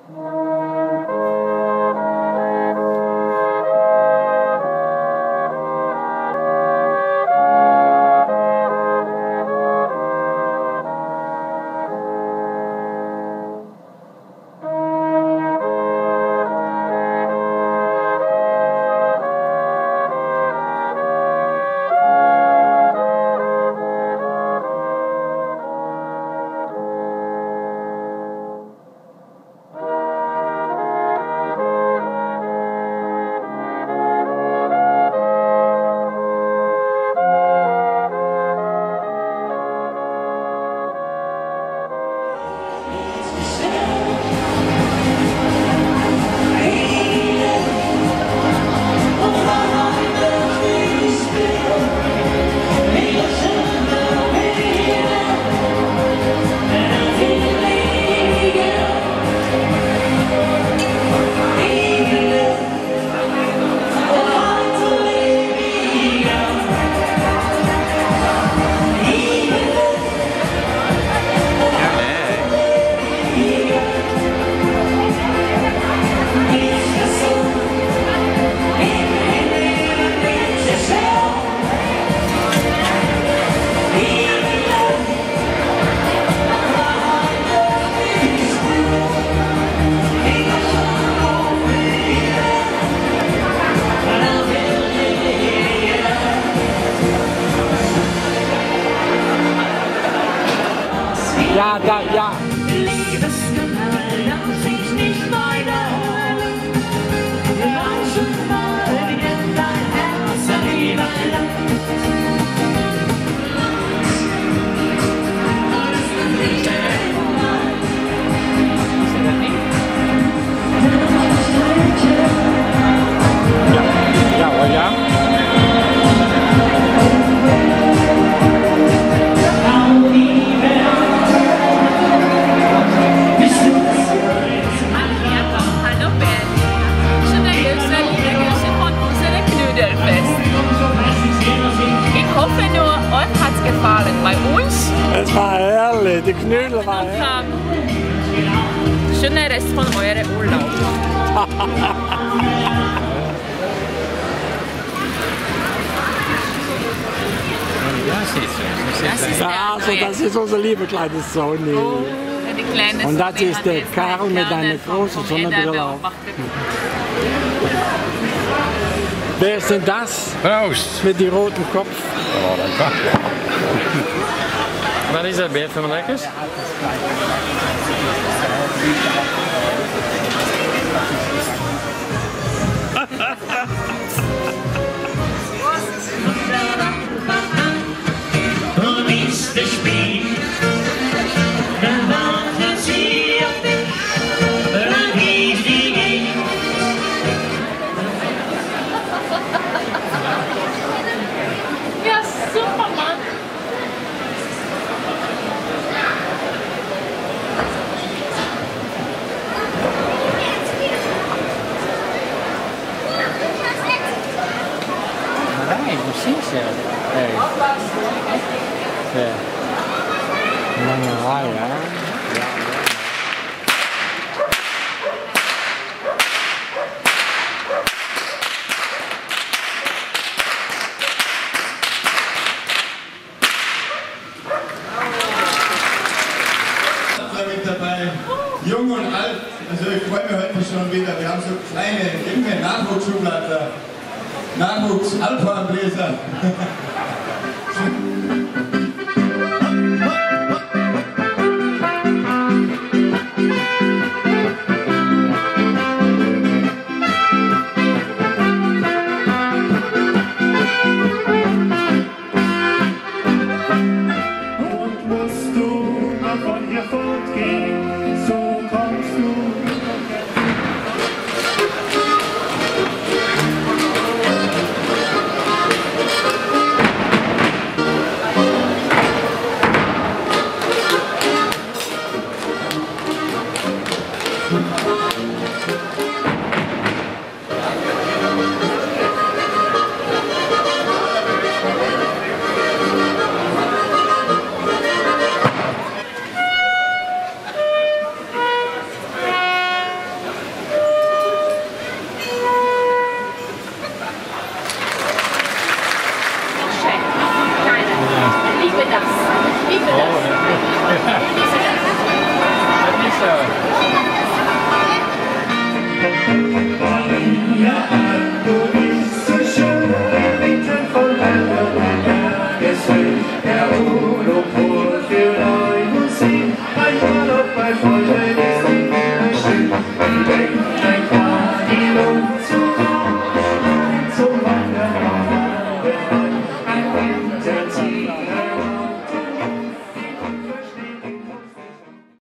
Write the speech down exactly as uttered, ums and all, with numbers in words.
Ja, da, ja. Es war herrlich, die Knödel waren herrlich. Schöner Rest von eurem Urlaub. Das ist, ja, also das ist unsere liebe kleine Sonny. Oh, kleine und das ist der Karl mit einer großen Sonnenbrille auf. Wer ist denn das? Prost! Mit dem roten Kopf. Oh, danke. Wat is dat, Bert, van lekkers? Und ist das Spiel, dann warten sie auf dich, dann hieß die Gegend. Ja, super, Mann! Nee, precies, ja. Hey. Ja. Lange Reihe, hè? Mit dabei, jung und alt, also ich freue mich heute schon wieder, wir haben so kleine, junge Nachwuchsschublader, Nachwuchs-Alphornbläser.